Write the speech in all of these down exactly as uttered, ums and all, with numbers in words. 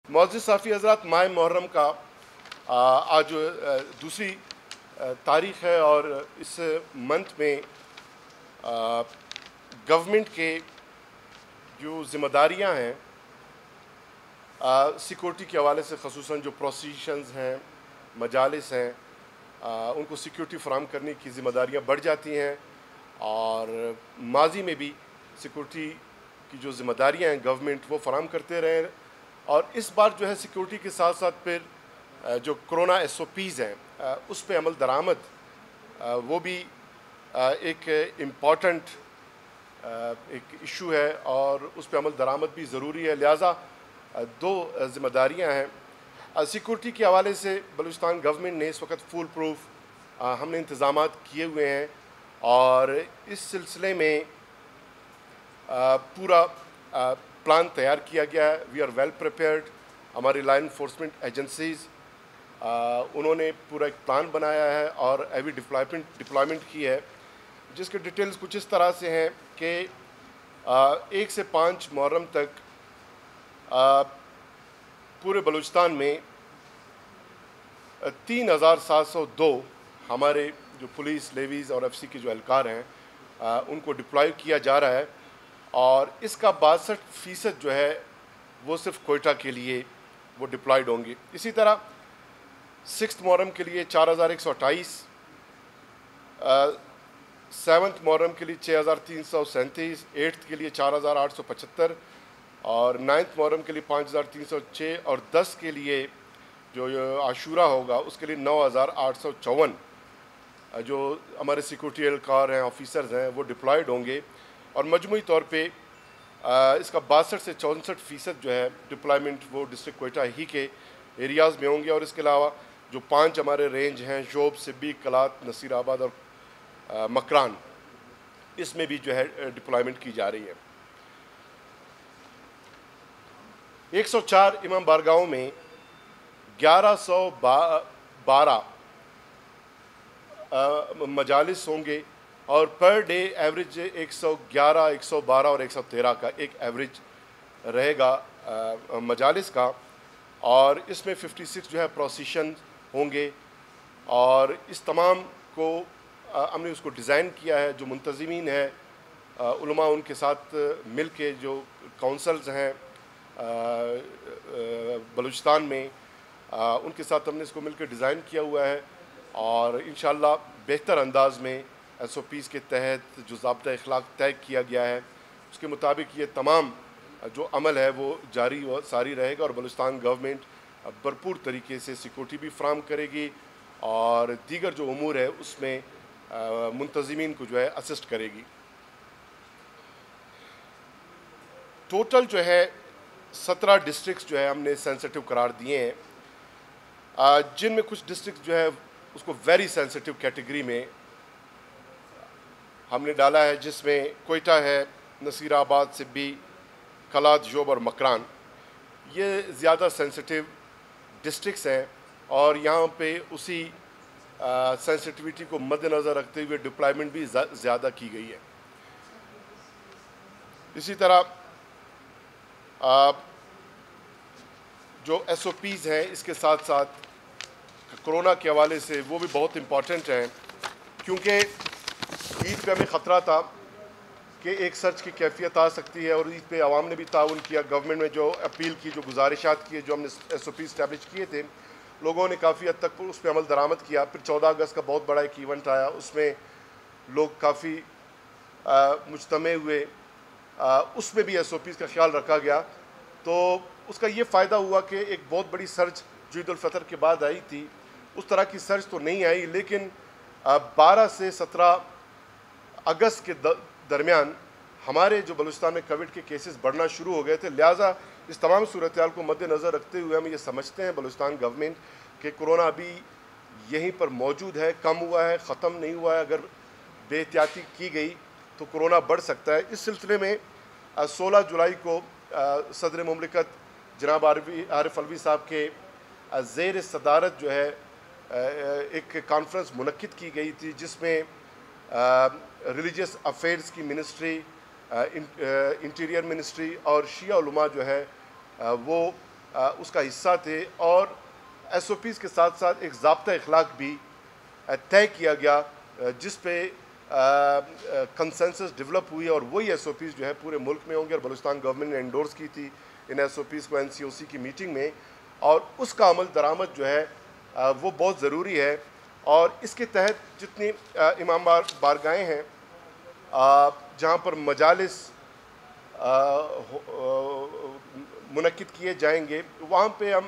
मुअज़्ज़िज़ साफ़ी हज़रात, माह मुहर्रम का आ, आज आ, दूसरी तारीख़ है और इस मंथ में गवर्नमेंट के जो ज़िम्मेदारियां हैं सिक्योरिटी के हवाले से, ख़ुसूसन जो प्रोसिक्यूशंस हैं, मजालिस हैं, आ, उनको सिक्योरिटी फ़राहम करने की ज़िम्मेदारियां बढ़ जाती हैं। और माजी में भी सिक्योरिटी की जो ज़िम्मेदारियां हैं गवर्नमेंट वो फ़राहम करते रहे, और इस बार जो है सिक्योरिटी के साथ साथ फिर जो कोरोना एस ओ पीज़ हैं उस पर अमल दरामद वो भी एक इम्पॉर्टेंट एक इशू है और उस पर अमल दरामद भी ज़रूरी है। लिहाजा दो ज़िम्मेदारियां हैं सिक्योरिटी के हवाले से। बलूचिस्तान गवर्नमेंट ने इस वक्त फुल प्रूफ हमने इंतज़ाम किए हुए हैं और इस सिलसिले में पूरा प्लान तैयार किया गया है। We are well prepared. हमारी लाइन इन्फोर्समेंट एजेंसीज़ उन्होंने पूरा एक प्लान बनाया है और हैवी डिप्लॉयमेंट डिप्लॉयमेंट की है, जिसके डिटेल्स कुछ इस तरह से हैं कि एक से पाँच मुहर्रम तक आ, पूरे बलूचिस्तान में तीन हज़ार सात सौ दो हमारे जो पुलिस लेवीज़ और एफ सी के जो एहलकार हैं आ, उनको डिप्लॉय किया जा रहा है और इसका बासठ फ़ीसद जो है वो सिर्फ कोयटा के लिए वो डिप्लॉयड होंगे। इसी तरह सिक्स मुहर्रम के लिए चार हज़ार एक सौ अट्ठाईस, सेवन्थ मुहर्रम के लिए छः हज़ार तीन सौ सैंतीस, एट्थ के लिए चार हज़ार आठ सौ पचहत्तर और नाइन्थ मुहर्रम के लिए पाँच हज़ार तीन सौ छः और दस के लिए जो आशूरा होगा उसके लिए नौ हज़ार आठ सौ चौवन जो हमारे सिक्योरिटी एहलकार हैं, ऑफिसर्स हैं, वो डिप्लॉयड होंगे और मजमूई तौर पे इसका बासठ से चौंसठ फ़ीसद जो है डिप्लॉयमेंट वो डिस्ट्रिक्ट कोयटा ही के एरियाज़ में होंगे। और इसके अलावा जो पांच हमारे रेंज हैं, शोब, सिब्बी, कलात, नसीराबाद और आ, मकरान, इसमें भी जो है डिप्लॉयमेंट की जा रही है। एक सौ चार इमाम बारगाहों में ग्यारह सौ बारह मजालिस होंगे और पर डे एवरेज एक सौ ग्यारह, एक सौ बारह और एक सौ तेरह का एक एवरेज रहेगा आ, मजालिस का। और इसमें छप्पन जो है प्रोसिक्यूशन होंगे और इस तमाम को आ, हमने उसको डिज़ाइन किया है। जो मुंतज़मीन है आ, उलमा उनके साथ मिल के जो काउंसल्स हैं बलूचिस्तान में आ, उनके साथ हमने इसको मिलकर डिज़ाइन किया हुआ है और इंशाअल्लाह बेहतर अंदाज में एस ओ पीज़ के तहत जो ज़ाब्ता अखलाक तय किया गया है उसके मुताबिक ये तमाम जो अमल है वो जारी व सारी रहेगा और बलूचिस्तान गवर्नमेंट भरपूर तरीके से सिक्योरिटी भी फ्राहम करेगी और दीगर जो उमूर है उसमें मुंतज़मीन को जो है असिस्ट करेगी। टोटल जो है सत्रह डिस्ट्रिक्ट्स जो है हमने सेंसिटिव करार दिए हैं, जिनमें कुछ डिस्ट्रिक्ट जो है उसको वेरी सेंसिटिव कैटेगरी में हमने डाला है, जिसमें कोयटा है, नसीराबाद, सिब्बी, कलात, जोब और मकरान, ये ज़्यादा सेंसिटिव डिस्ट्रिक्ट्स हैं और यहाँ पे उसी सेंसिटिविटी को मद्देनज़र रखते हुए डिप्लॉयमेंट भी ज़्यादा की गई है। इसी तरह आ, जो एस ओ पीज़ हैं इसके साथ साथ कोरोना के हवाले से वो भी बहुत इम्पॉर्टेंट हैं, क्योंकि ईद पे हमें ख़तरा था कि एक सर्च की कैफियत आ सकती है और ईद पे आवाम ने भी ताउन किया। गवर्नमेंट में जो अपील की, जो गुजारिशात की, जो हमने एस ओ पी इस्टेब्लिश किए थे, लोगों ने काफ़ी हद तक उस पर अमल दरामद किया। फिर चौदह अगस्त का बहुत बड़ा एक इवेंट आया, उसमें लोग काफ़ी मुजतमे हुए, आ, उसमें भी एस ओ पीज़ का ख्याल रखा गया। तो उसका ये फ़ायदा हुआ कि एक बहुत बड़ी सर्च जो ईद उल फितर के बाद आई थी उस तरह की सर्च तो नहीं आई, लेकिन बारह से सत्रह अगस्त के दरमियान हमारे जो बलूचिस्तान में कोविड के केसेस बढ़ना शुरू हो गए थे। लिहाजा इस तमाम सूरत हाल को मद्देनज़र रखते हुए हम ये समझते हैं बलूचिस्तान गवर्नमेंट कि कोरोना अभी यहीं पर मौजूद है, कम हुआ है, ख़त्म नहीं हुआ है। अगर बेहतियाती की गई तो कोरोना बढ़ सकता है। इस सिलसिले में सोलह जुलाई को सदर मुमलिकत जनाब आरिफ अलवी साहब के ज़ेर सदारत जो है एक कॉन्फ्रेंस मुनक्किद की गई थी, जिसमें रिलीजियस अफेयर्स की मिनिस्ट्री, इंटीरियर मिनिस्ट्री और शिया उलमा जो है वो اس کا حصہ تھے، اور ایس او پیز کے ساتھ ساتھ ایک ضابطہ اخلاق بھی طے کیا گیا جس پہ کنسنسس ڈیولپ ہوئی، اور وہی ایس او پیز جو ہے پورے ملک میں ہوں گے، اور بلوچستان گورنمنٹ نے انڈورس کی تھی ان ایس او پیز کو این سی او سی کی میٹنگ میں، اور اس کا عمل درآمد جو ہے وہ بہت ضروری ہے۔ اور اس کے تحت جتنی امام بارگاہیں ہیں جہاں پر مجالس منعقد کیے جائیں گے، وہاں پہ ہم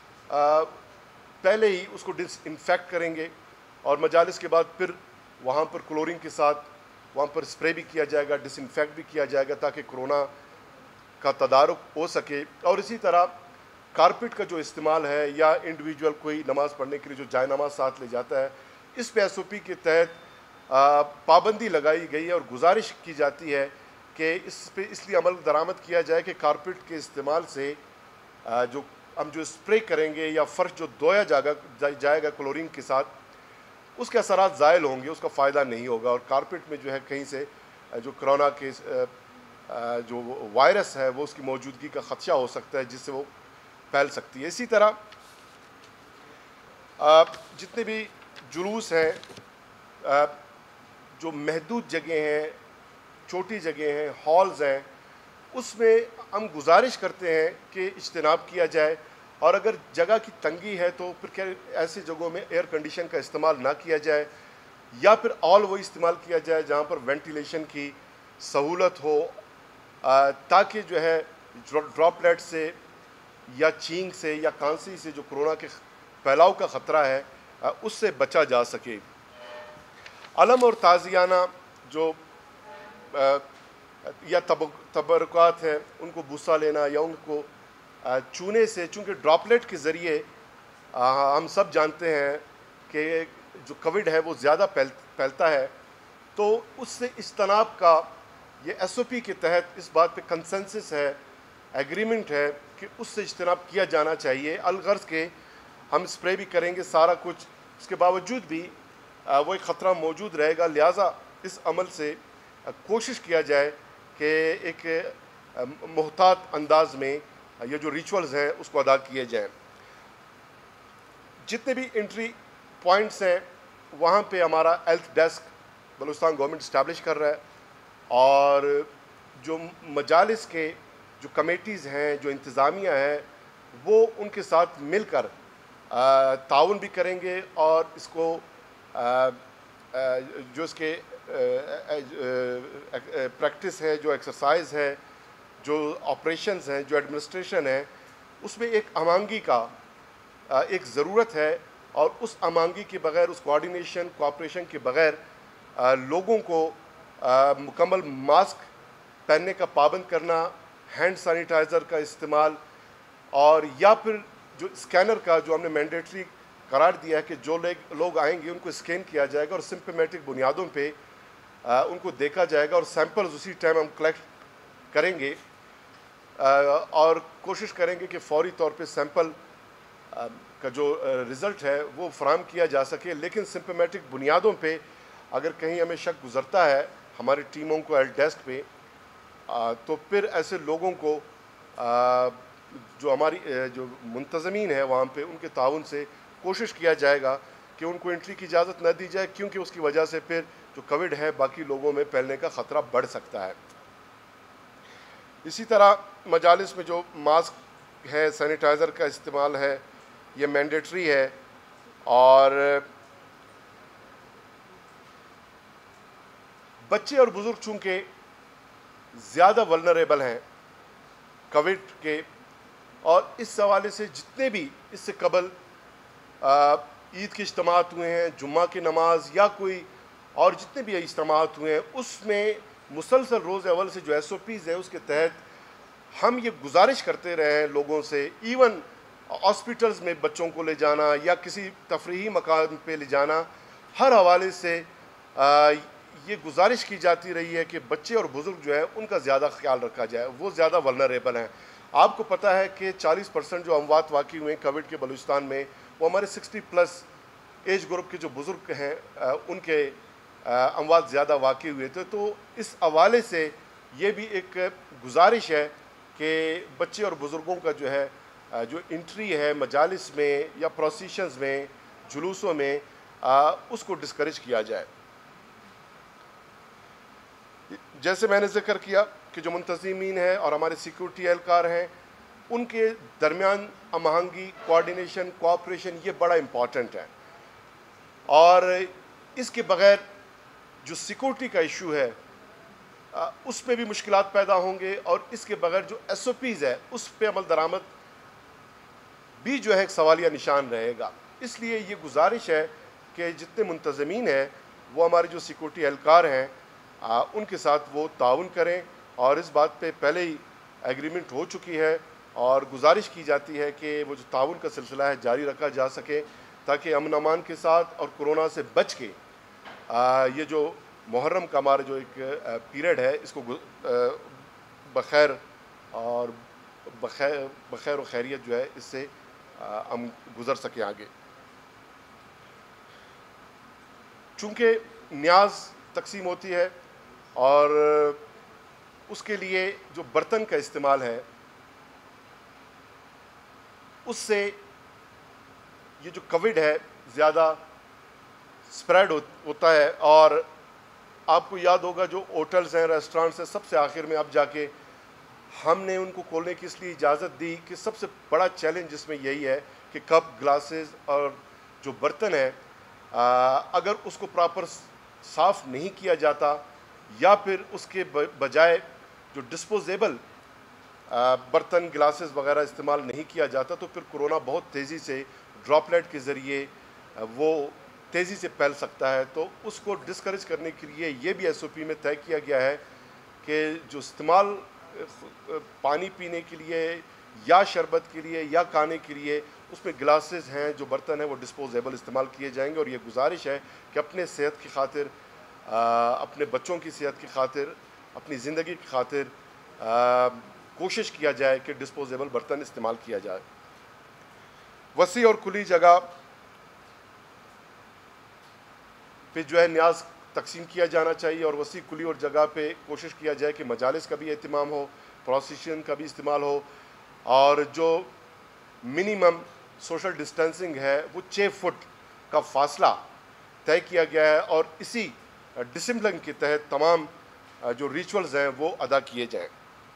پہلے ہی اس کو ڈس انفیکٹ کریں گے، اور مجالس کے بعد پھر وہاں پر کلورنگ کے ساتھ وہاں پر اسپرے بھی کیا جائے گا، ڈس انفیکٹ بھی کیا جائے گا تاکہ کرونا کا تدارک ہو سکے۔ اور اسی طرح کارپیٹ کا جو استعمال ہے یا انڈیویجول کوئی نماز پڑھنے کے لیے جو جائے نماز ساتھ لے جاتا ہے، اس پہ ایس او پی کے تحت پابندی لگائی گئی ہے، اور گزارش کی جاتی ہے کہ اس پہ اس لیے عمل درآمد کیا جائے کہ کارپیٹ کے استعمال سے جو ہم جو اسپرے کریں گے یا فرش جو دھویا جائے گا جائے گا کلورنگ کے ساتھ، اس کے اثرات زائل ہوں گے، اس کا فائدہ نہیں ہوگا، اور کارپیٹ میں جو ہے کہیں سے جو کرونا کے جو وائرس ہے وہ اس کی موجودگی کا خدشہ ہو سکتا ہے جس سے وہ پھیل سکتی ہے۔ اسی طرح جتنے بھی جلوس ہیں، جو محدود جگہیں ہیں، چھوٹی جگہیں ہیں، ہالز ہیں، اس میں ہم گزارش کرتے ہیں کہ اجتناب کیا جائے، اور اگر جگہ کی تنگی ہے تو پھر کیا ایسی جگہوں میں ایئر کنڈیشن کا استعمال نہ کیا جائے، یا پھر آل وہ استعمال کیا جائے جہاں پر وینٹیلیشن کی سہولت ہو، تاکہ جو ہے ڈراپلیٹ سے یا چھینک سے یا کھانسی سے جو کرونا کے پھیلاؤ کا خطرہ ہے اس سے بچا جا سکے۔ علم اور تازیانہ جو یا تبرکات ہیں ان کو بوسہ لینا یا ان کو چونے سے، چونکہ ڈراپلیٹ کے ذریعے ہم سب جانتے ہیں کہ جو کووڈ ہے وہ زیادہ پھیلتا ہے، تو اس سے اجتناب کا یہ ایس او پی کے تحت اس بات پہ کنسنسس ہے، ایگریمنٹ ہے کہ اس سے اجتناب کیا جانا چاہیے، الغرض کے ہم اسپرے بھی کریں گے سارا کچھ، اس کے باوجود بھی وہ ایک خطرہ موجود رہے گا، لہٰذا اس عمل سے کوشش کیا جائے کہ ایک محتاط انداز میں یہ جو ریچولز ہیں اس کو ادا کیے جائیں۔ جتنے بھی انٹری پوائنٹس ہیں وہاں پہ ہمارا health desk Balochistan government establish کر رہا ہے، اور جو مجالس کے جو کمیٹیز ہیں، جو انتظامیہ ہے، وہ ان کے ساتھ مل کر تعاون بھی کریں گے، اور اس کو جو اس کے پریکٹس ہے، جو ایکسرسائز ہے، جو آپریشنز ہیں، جو ایڈمنسٹریشن ہے، اس میں ایک امانگی کا ایک ضرورت ہے، اور اس امانگی کے بغیر، اس کوآرڈینیشن کوآپریشن کے بغیر لوگوں کو مکمل ماسک پہننے کا پابند کرنا، ہینڈ سینیٹائزر کا استعمال، اور یا پھر جو اسکینر کا جو ہم نے مینڈیٹری قرار دیا ہے کہ جو لوگ آئیں گے ان کو اسکین کیا جائے گا، اور سمپٹومیٹک بنیادوں پہ ان کو دیکھا جائے گا، اور سیمپلز اسی ٹائم ہم کلیکٹ کریں گے، اور کوشش کریں گے کہ فوری طور پہ سیمپل کا جو رزلٹ ہے وہ فراہم کیا جا سکے۔ لیکن سمپٹومیٹک بنیادوں پہ اگر کہیں ہمیں شک گزرتا ہے ہماری ٹیموں کو ہیلتھ ڈیسک پہ، تو پھر ایسے لوگوں کو جو ہماری جو منتظمین ہیں وہاں پہ ان کے تعاون سے کوشش کیا جائے گا کہ ان کو انٹری کی اجازت نہ دی جائے، کیونکہ اس کی وجہ سے پھر جو کووڈ ہے باقی لوگوں میں پھیلنے کا خطرہ بڑھ سکتا ہے۔ اسی طرح مجالس میں جو ماسک ہے، سینیٹائزر کا استعمال ہے، یہ مینڈیٹری ہے، اور بچے اور بزرگ چونکہ زیادہ ولنریبل ہیں کووڈ کے، اور اس حوالے سے جتنے بھی اس سے قبل عید کے اجتماعات ہوئے ہیں، جمعہ کی نماز یا کوئی اور جتنے بھی اجتماعات ہوئے ہیں، اس میں مسلسل روز اول سے جو ایس او پیز ہیں اس کے تحت ہم یہ گزارش کرتے رہے ہیں لوگوں سے، ایون ہاسپٹلز میں بچوں کو لے جانا یا کسی تفریحی مقام پہ لے جانا، ہر حوالے سے یہ گزارش کی جاتی رہی ہے کہ بچے اور بزرگ جو ہے ان کا زیادہ خیال رکھا جائے، وہ زیادہ ولنریبل ہیں۔ آپ کو پتہ ہے کہ چالیس پرسنٹ جو اموات واقع ہوئے ہیں کووڈ کے بلوچستان میں، وہ ہمارے سکسٹی پلس ایج گروپ کے جو بزرگ ہیں ان کے اموات زیادہ واقع ہوئے تھے۔ تو اس حوالے سے یہ بھی ایک گزارش ہے کہ بچے اور بزرگوں کا جو ہے جو انٹری ہے مجالس میں یا پروسیشنز میں، جلوسوں میں، اس کو ڈسکریج کیا جائے۔ جیسے میں نے ذکر کیا کہ جو منتظمین ہیں اور ہمارے سیکورٹی اہلکار ہیں، ان کے درمیان ہم آہنگی، کوآرڈینیشن، کوآپریشن یہ بڑا امپورٹنٹ ہے، اور اس کے بغیر جو سیکورٹی کا ایشو ہے اس پہ بھی مشکلات پیدا ہوں گے، اور اس کے بغیر جو ایس او پیز ہے اس پہ عمل درآمد بھی جو ہے ایک سوالیہ نشان رہے گا۔ اس لیے یہ گزارش ہے کہ جتنے منتظمین ہیں وہ ہمارے جو سیکورٹی اہلکار ہیں ان کے ساتھ وہ تعاون کریں، اور اس بات پہ پہلے ہی ایگریمنٹ ہو چکی ہے، اور گزارش کی جاتی ہے کہ وہ جو تعاون کا سلسلہ ہے جاری رکھا جا سکے، تاکہ امن امان کے ساتھ اور کورونا سے بچ کے یہ جو محرم کا ہمارا جو ایک پیریڈ ہے اس کو بخیر اور بخیر بخیر و خیریت جو ہے اس سے ہم گزر سکیں آگے۔ چونکہ نیاز تقسیم ہوتی ہے اور اس کے لیے جو برتن کا استعمال ہے اس سے یہ جو کووڈ ہے زیادہ سپریڈ ہوتا ہے، اور آپ کو یاد ہوگا جو ہوٹلز ہیں، ریسٹورانٹس ہیں، سب سے آخر میں اب جا کے ہم نے ان کو کھولنے کی اس لیے اجازت دی کہ سب سے بڑا چیلنج اس میں یہی ہے کہ کپ، گلاسز اور جو برتن ہے اگر اس کو پراپر صاف نہیں کیا جاتا، یا پھر اس کے بجائے جو ڈسپوزیبل برتن، گلاسز وغیرہ استعمال نہیں کیا جاتا، تو پھر کورونا بہت تیزی سے ڈراپلیٹ کے ذریعے وہ تیزی سے پھیل سکتا ہے۔ تو اس کو ڈسکریج کرنے کے لیے یہ بھی ایس او پی میں طے کیا گیا ہے کہ جو استعمال پانی پینے کے لیے یا شربت کے لیے یا کھانے کے لیے اس میں گلاسز ہیں، جو برتن ہیں وہ ڈسپوزیبل استعمال کیے جائیں گے، اور یہ گزارش ہے کہ اپنے صحت کی خاطر، اپنے بچوں کی صحت کی خاطر، اپنی زندگی کی خاطر کوشش کیا جائے کہ ڈسپوزیبل برتن استعمال کیا جائے۔ وسیع اور کھلی جگہ پہ جو ہے نیاز تقسیم کیا جانا چاہیے، اور وسیع کھلی اور جگہ پہ کوشش کیا جائے کہ مجالس کا بھی اہتمام ہو، پروسیشن کا بھی استعمال ہو، اور جو منیمم سوشل ڈسٹینسنگ ہے وہ چھ فٹ کا فاصلہ طے کیا گیا ہے، اور اسی ڈسپلن کے تحت تمام جو ریچولز ہیں وہ ادا کیے جائیں۔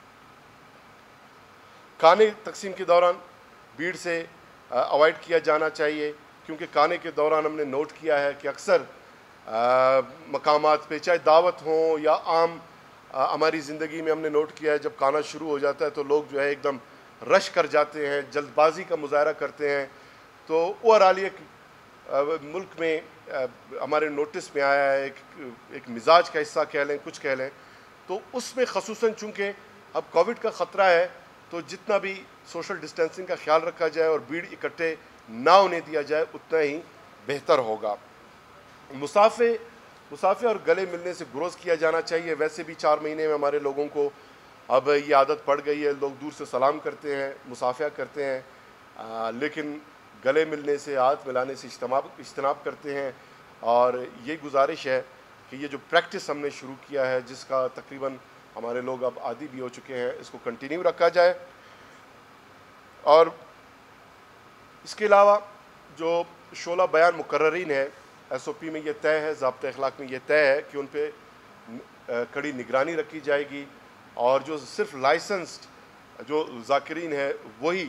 کھانے تقسیم کے دوران بھیڑ سے اوائڈ کیا جانا چاہیے، کیونکہ کھانے کے دوران ہم نے نوٹ کیا ہے کہ اکثر مقامات پہ چاہے دعوت ہوں یا عام ہماری زندگی میں ہم نے نوٹ کیا ہے جب کھانا شروع ہو جاتا ہے تو لوگ جو ہے ایک دم رش کر جاتے ہیں، جلد بازی کا مظاہرہ کرتے ہیں۔ تو اوورآل ایک ملک میں ہمارے نوٹس میں آیا ہے، ایک ایک مزاج کا حصہ کہہ لیں، کچھ کہہ لیں، تو اس میں خصوصاً چونکہ اب کووڈ کا خطرہ ہے تو جتنا بھی سوشل ڈسٹینسنگ کا خیال رکھا جائے اور بھیڑ اکٹھے نہ ہونے دیا جائے اتنا ہی بہتر ہوگا۔ مسافے مسافے اور گلے ملنے سے گریز کیا جانا چاہیے۔ ویسے بھی چار مہینے میں ہمارے لوگوں کو اب یہ عادت پڑ گئی ہے، لوگ دور سے سلام کرتے ہیں، مصافحہ کرتے ہیں، لیکن گلے ملنے سے، ہاتھ ملانے سے اجتناب کرتے ہیں، اور یہ گزارش ہے کہ یہ جو پریکٹس ہم نے شروع کیا ہے جس کا تقریباً ہمارے لوگ اب عادی بھی ہو چکے ہیں، اس کو کنٹینیو رکھا جائے۔ اور اس کے علاوہ جو شعلہ بیان مقررین ہے، ایس او پی میں یہ طے ہے، ضابطۂ اخلاق میں یہ طے ہے کہ ان پہ کڑی نگرانی رکھی جائے گی، اور جو صرف لائسنسڈ جو ذاکرین ہے وہی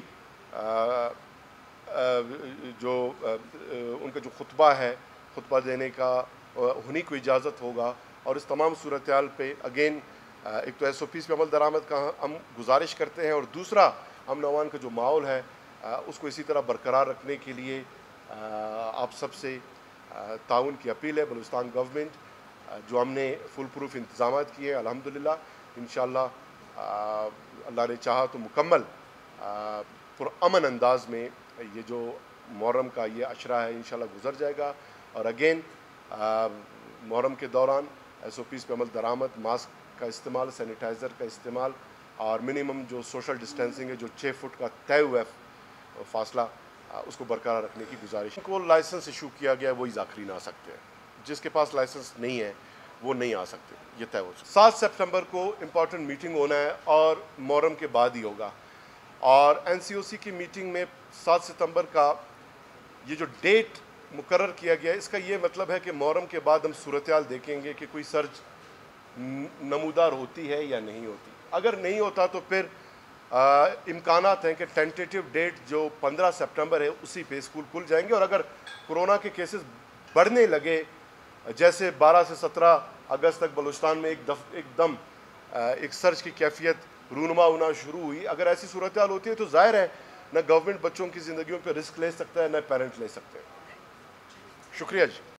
جو ان کا جو خطبہ ہے، خطبہ دینے کا انہیں کو اجازت ہوگا۔ اور اس تمام صورتحال پہ اگین ایک تو ایس او پیز پہ عمل درآمد کا ہم گزارش کرتے ہیں، اور دوسرا امن و امان کا جو ماحول ہے اس کو اسی طرح برقرار رکھنے کے لیے آپ سب سے تعاون کی اپیل ہے۔ بلوچستان گورنمنٹ جو ہم نے فل پروف انتظامات کیے ہیں، الحمدللہ انشاءاللہ اللہ نے چاہا تو مکمل پرامن انداز میں یہ جو محرم کا یہ عشرہ ہے انشاءاللہ گزر جائے گا۔ اور اگین محرم کے دوران ایس او پیز پہ عمل درآمد، ماسک کا استعمال، سینیٹائزر کا استعمال، اور منیمم جو سوشل ڈسٹینسنگ ہے جو چھ فٹ کا طے ہوا ہے فاصلہ اس کو برقرار رکھنے کی گزارش۔ کو لائسنس ایشو کیا گیا ہے وہی ذاکرین آ سکتے ہیں، جس کے پاس لائسنس نہیں ہے وہ نہیں آ سکتے، یہ طے ہو چکا۔ سات سپٹمبر کو امپورٹنٹ میٹنگ ہونا ہے اور محرم کے بعد ہی ہوگا۔ اور این سی او سی کی میٹنگ میں سات ستمبر کا یہ جو ڈیٹ مقرر کیا گیا ہے، اس کا یہ مطلب ہے کہ محرم کے بعد ہم صورتحال دیکھیں گے کہ کوئی سرج نمودار ہوتی ہے یا نہیں ہوتی. اگر نہیں ہوتا تو پھر امکانات ہیں کہ ٹینٹیٹیو ڈیٹ جو پندرہ سپٹمبر ہے اسی پہ اسکول کھل جائیں گے. اور اگر کورونا کے کیسز بڑھنے لگے جیسے بارہ سے سترہ اگست تک بلوچستان میں ایک دف ایک دم ایک سرج کی کیفیت رونما ہونا شروع ہوئی، اگر ایسی صورتحال ہوتی ہے تو ظاہر ہے نہ گورنمنٹ بچوں کی زندگیوں پہ رسک لے سکتا ہے نہ پیرنٹ لے سکتے ہیں. شکریہ جی.